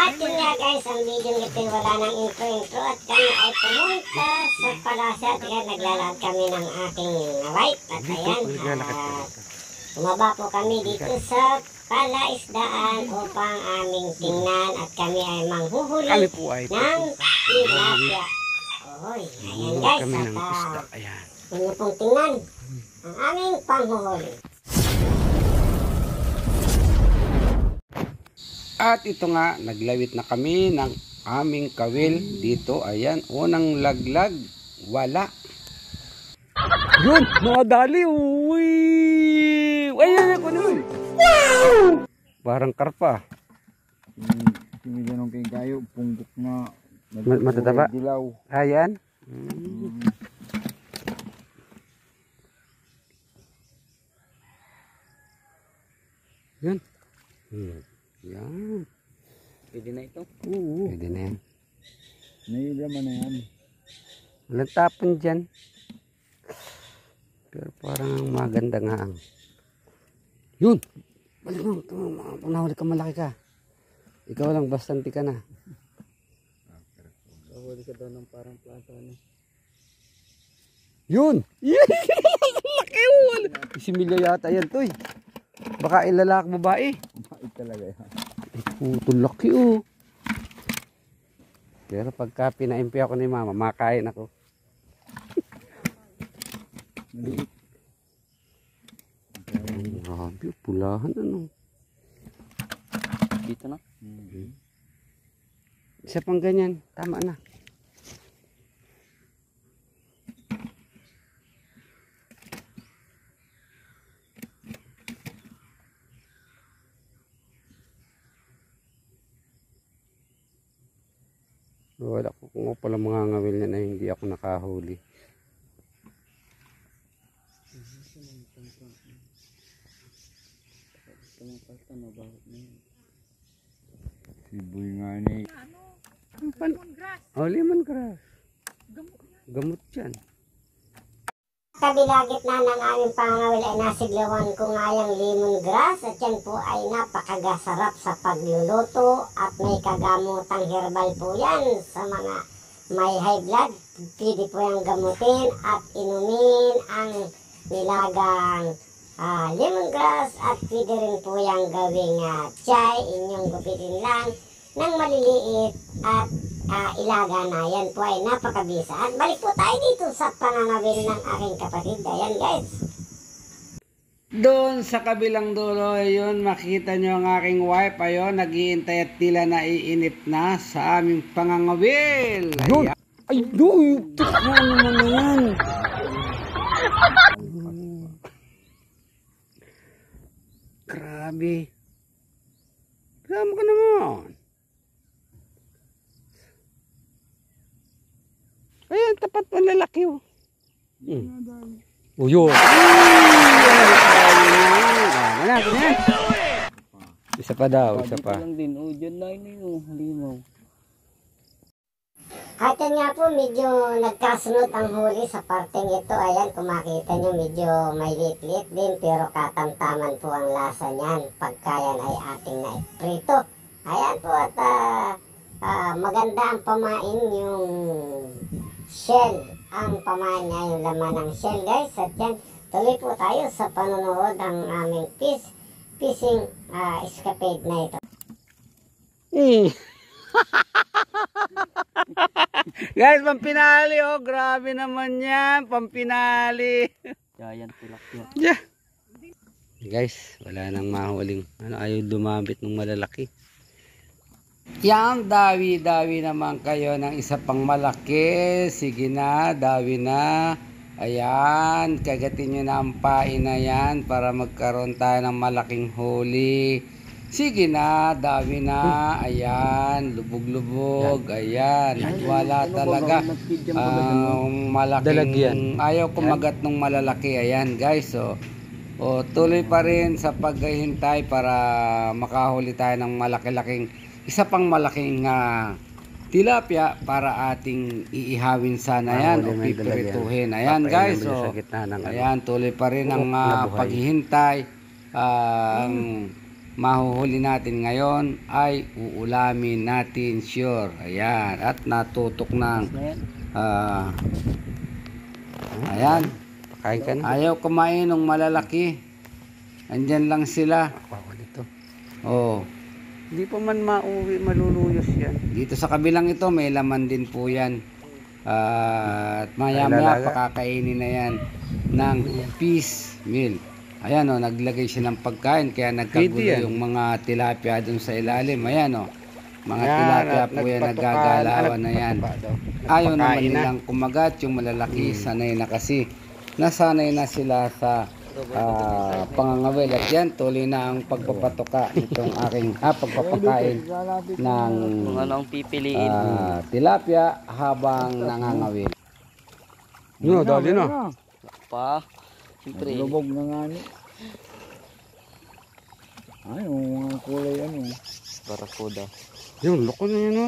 At yun nga guys, ang video nito wala ng intro at kami ay pumunta sa palasya at kaya naglalakad kami ng aking wife. At ayan, bumaba po kami dito sa palaisdaan upang aming tingnan at kami ay manghuhuli ng tilapia. Oy, ayan guys, at inyo pong tingnan ang aming panghuhuli. At ito nga, naglawit na kami ng aming kawil dito. Ayan, unang laglag, wala. Yun, nakadali. Uy! Ayan, ako naman. Parang karpa. Hindi ganun kay kayo, punggok na. Matataba? Dilaw. Ayan. Yan. Yan. Pwede na ito? Oo. Pwede na yan. Nailaman na yan. Walang tapon dyan. Pero parang maganda nga ang. Yun! Balik mo. Nahuli ka, malaki ka. Ikaw lang, bastante ka na. Nahuli ka daw ng parang plato na. Yun! Laki yun! Si Milya yata yan, toy. Baka ilalak babae. Mait talaga yan. Putol laki oh. Pero pagka pinaimpi ako ni mama, makain ako. Grabe, pulahan ano. Dito na? Isa pang ganyan, tama na. Wala ko kung pala mga ngawil niya na hindi ako nakahuli. Siboy nga ni. Oh, lemongrass. Gamot yan. Kabilagit na ng aming pangangawil ay nasiglawan ko nga yung lemongrass at yan po ay napakagasarap sa pagluluto at may kagamutang herbal po yan sa mga may high blood. Pwede po yung gamutin at inumin ang nilagang lemongrass at pwede rin po yung gawing chai. Inyong gupitin lang ng maliliit at ilaga na. Yan po ay napakabisa. At balik po tayo dito sa pangangawil ng aking kapatid. Ayan guys. Doon sa kabilang dulo, ayun, makita nyo ang aking wife. Ayun, nag-iintay at tila naiinip na sa aming pangangawil. Yun! Ay, doon! Ano naman yan? Grabe. Kasama ka naman. Ayan, tapat mo lalaki oh. Uyo. Isa pa daw, isa pa. Lang din, oh, dyan na yun, halimaw. At yan nga po, medyo nagkasunod ang huli sa parteng ito. Ayan, kung makita nyo, medyo may lit-lit din. Pero katamtaman po ang lasa niyan. Pagka yan ay ating naiprito. Ayan po, at maganda ang pamain yung shell. Ang pamain niya yung laman ng shell guys. At yan, tuloy po tayo sa panonood ng aming fishing escapade na ito. Guys, pampinali oh. Grabe naman yan. Pampinali. Giant tilapia. Yeah. Guys, wala nang mahuling. Ayaw dumabit ng malalaki. Yan, dawi-dawi naman kayo ng isa pang malaki. Sige na, dawi na. Ayan, kagatin nyo na ang pain na yan para magkaroon tayo ng malaking huli. Sige na, dawi na. Ayan, lubog-lubog. Ayan, wala talaga. Malaking, ayaw kumagat ng malalaki. Ayan guys, so tuloy pa rin sa paghihintay para makahuli tayo ng malaki-laking, isa pang malaking tilapia para ating iihawin sana yan o pipirituhin. Ayan guys, so ayan, tuloy pa rin ang paghihintay. mahuhuli natin ngayon ay uulamin natin sure. Ayan, at natutok ng ayan. Pakain ka na. Ayaw kumain ng malalaki. Andyan lang sila. Oh. Hindi pa man mauwi, maluluyos yan. Dito sa kabilang ito, may laman din po yan. At maya-maya pakakainin na yan ng fish meal. Ayan o, naglagay siya ng pagkain kaya nagkagulo yung mga tilapia dun sa ilalim. Ayan o, mga tilapia po yan, nagagalawan na yan. Ayaw naman nilang kumagat yung malalaki, sanay na kasi. Nasanay na sila sa pangangawil. At yan, tuloy na ang pagpapatuka nitong aking pagpapakain ng anong pipiliin tilapia habang nangangawil. No, dali na. pa. Siyempre. Lubog na nga ni. Ay, yung mga kulay ano. Barakuda. Yung loko na yun.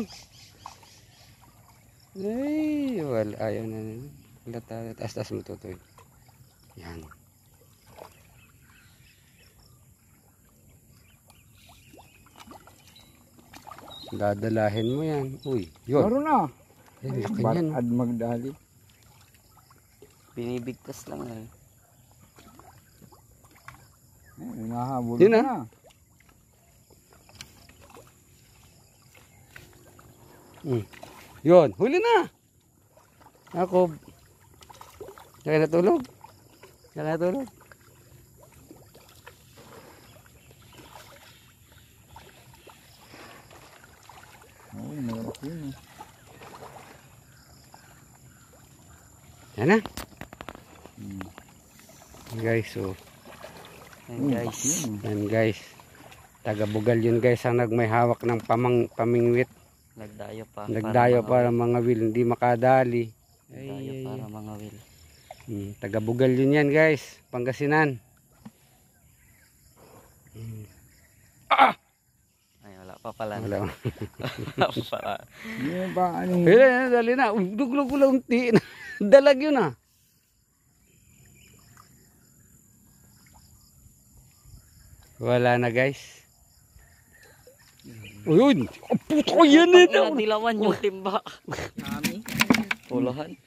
Ay, wala. Ayaw na. Wala tayo. Taas-taas mo tutoy. Yan. Dadalahin mo yan. Uy, yun. Meron na. Ay, laki yan. Barad magdali. Binibigtas lang eh. Hinahabol Yun na. Yun, huli na. Ako. Kaya natulog. Kaya natulog. Oo, meron yun. Yan na. Guys, so. Yan guys. Yan guys. Taga-Bugal yun guys ang may hawak ng pamingwit. Nagdayo pa. Nagdayo para mga wil. Hindi makadali. Nagdayo para mga wil. Taga-Bugal yun yan guys. Pangasinan. Ay wala pa pala. Wala. Wala pa pala. Yung ba ano? Dali na. Duglog ko lang unti. Dalag yun ah. Wala na guys. Uyun! Ang puto ko yan eh! Dilawan yung timba. Pulahan.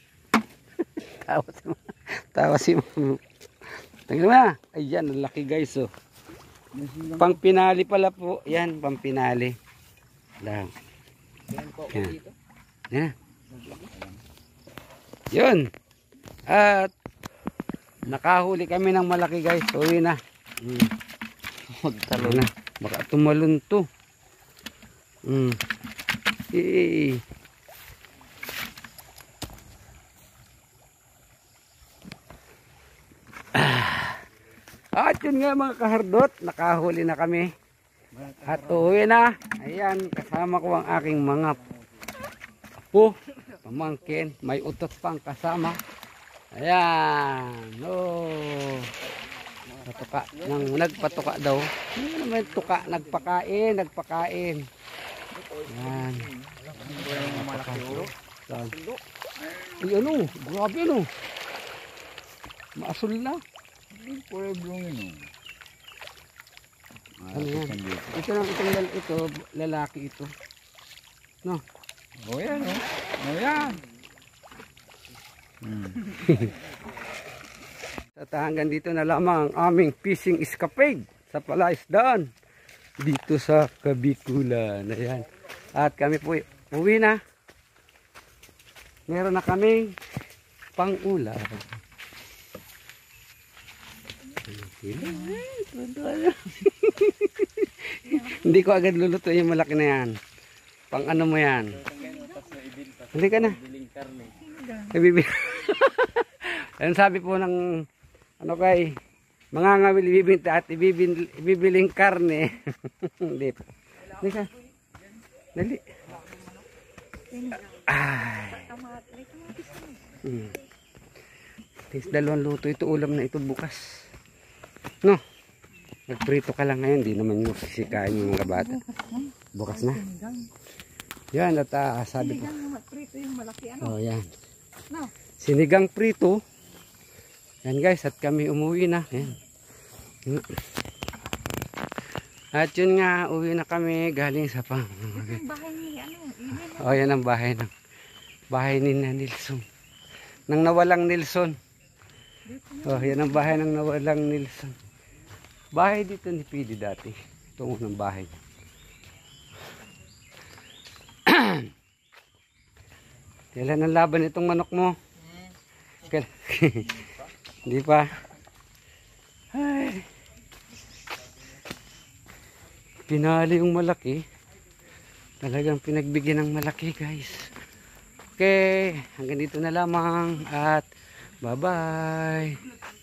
Tawa si Mamo. Tingnan mo na. Ayan, ang laki guys oh. Pang pinali pala po. Yan, pang pinali. Lang. Yan. Yan. Yun. At nakahuli kami ng malaki guys. Uwi na. Magtalon. Na. Baka tumalon to. At yun nga mga kahardot, nakahuli na kami. At uwi na. Ayan, kasama ko ang aking mga apo, pamangkin. May utot pang kasama. Ayan. Oh. Patuka. Nagpatuka daw. Ano naman tuka? Nagpakain. Ayan. Ay ano? Grabe ano? Maasul na. Pueblo yun. Ano yan? Ito lalaki ito. No? O yan o. O yan. At hanggang dito na lamang ang aming fishing escapade sa palaisdaan dito sa Kabikulan. Ayan. At kami po uwi na. Meron na kaming pang-ulam. Hindi ko agad luluto yung malaki na yan. Pang ano mo yan? Hindi ka na. Ang sabi po ng ano kay mga ngawil ibibinta at ibibiling karne. Hindi po. Hindi ka. Dali. Ay. Tis dalawang luto ito, ulam na ito bukas. No. Nagprito ka lang ngayon, di naman mo sisikain yung mga bata. Bukas na. Yan at sabi ko. Oh, yan. Sinigang prito. Yan guys, at kami umuwi na. Yan. At yun nga, uwi na kami galing sa pang. Oh, yan ang bahay ni na Nilson. Nang nawalang Nilson. Oh, yan ang bahay ng nawalang Nilson. Bahay dito ni Pidi dati. Ito ng bahay. Kailan ang laban itong manok mo? Hindi pa. Ay. Pinali yung malaki. Talagang pinagbigyan ng malaki, guys. Okay, hanggang dito na lamang at bye-bye.